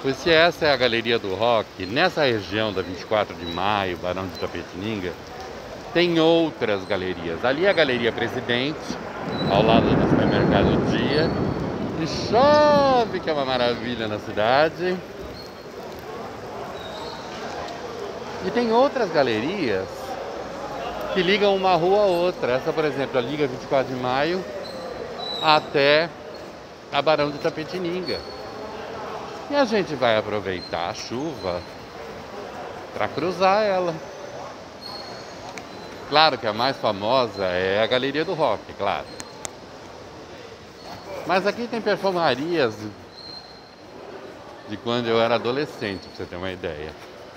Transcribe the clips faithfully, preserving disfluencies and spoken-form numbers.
Pois se essa é a Galeria do Rock, nessa região da vinte e quatro de maio, Barão de Itapetininga, tem outras galerias. Ali é a Galeria Presidente, ao lado do supermercado Dia. E chove, que é uma maravilha na cidade. E tem outras galerias que ligam uma rua a outra. Essa, por exemplo, a liga vinte e quatro de maio até a Barão de Itapetininga. E a gente vai aproveitar a chuva para cruzar ela. Claro que a mais famosa é a Galeria do Rock, claro. Mas aqui tem perfumarias de quando eu era adolescente, pra você ter uma ideia.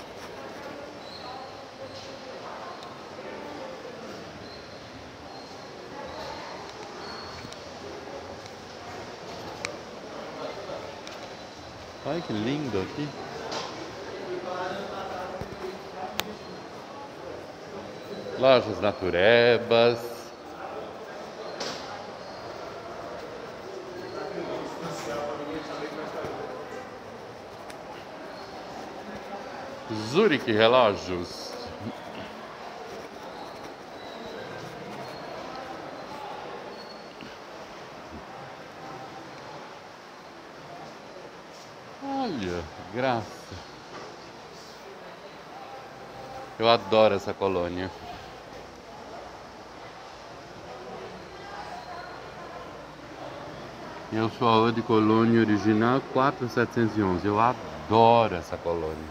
Olha que lindo aqui. Lojas Naturebas. Zurich Relógios. Olha, graça. Eu adoro essa colônia. Eu sou a Eau de Cologne original quatro mil setecentos e onze. Eu adoro essa colônia.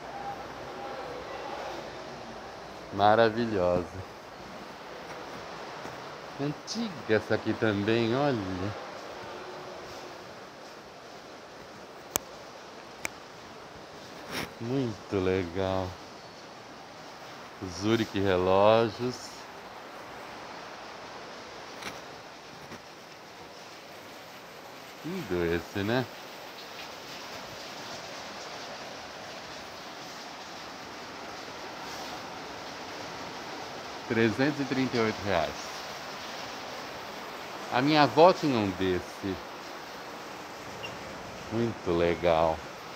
Maravilhosa. Antiga essa aqui também, olha. Muito legal. Zurich Relógios. Lindo esse, né? trezentos e trinta e oito reais. A minha avó tinha um desse. Muito legal.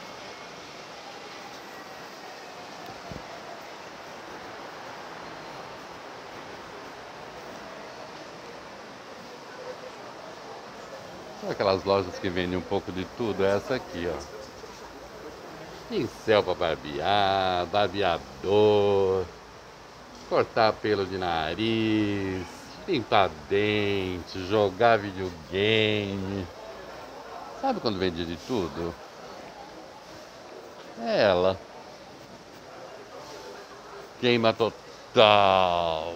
Sabe aquelas lojas que vendem um pouco de tudo? É essa aqui, ó. Pincel para barbear, barbeador, cortar pelo de nariz, limpar dente, jogar videogame. Sabe quando vende de tudo? É ela. Queima total.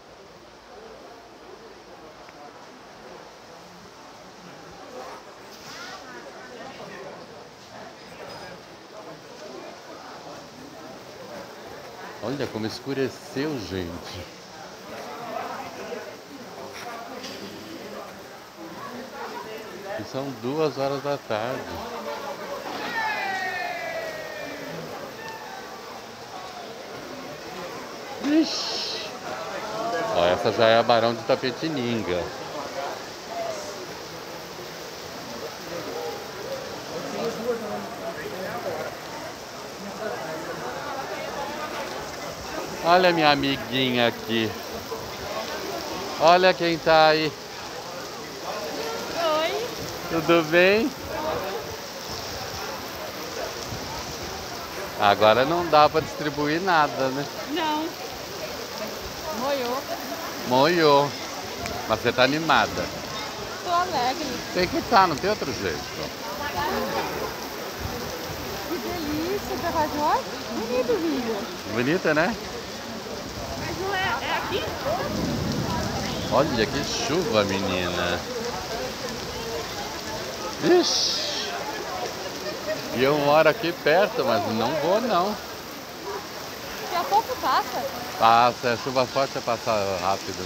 Olha como escureceu, gente. E são duas horas da tarde. Ixi. Ó, essa já é a Barão de Itapetininga. Olha minha amiguinha aqui. Olha quem tá aí. Oi. Tudo bem? Agora não dá pra distribuir nada, né? Não. Moiou. Moiou. Mas você tá animada. Tô alegre. Tem que estar, não tem outro jeito. Que delícia, Carajós. Bonito, vídeo. Bonita, né? Mas não é, é aqui? Olha que chuva, menina. Ixi. E eu moro aqui perto, mas não vou não. Daqui a pouco passa. Passa, é chuva forte é passar rápido.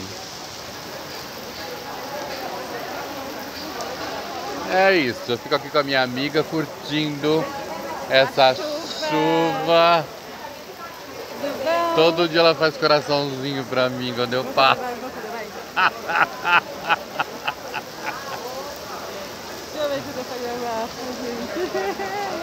É isso, eu fico aqui com a minha amiga curtindo essa chuva. Todo dia ela faz coraçãozinho pra mim quando eu passo. Deixa eu ver se eu tô fazendo a gente.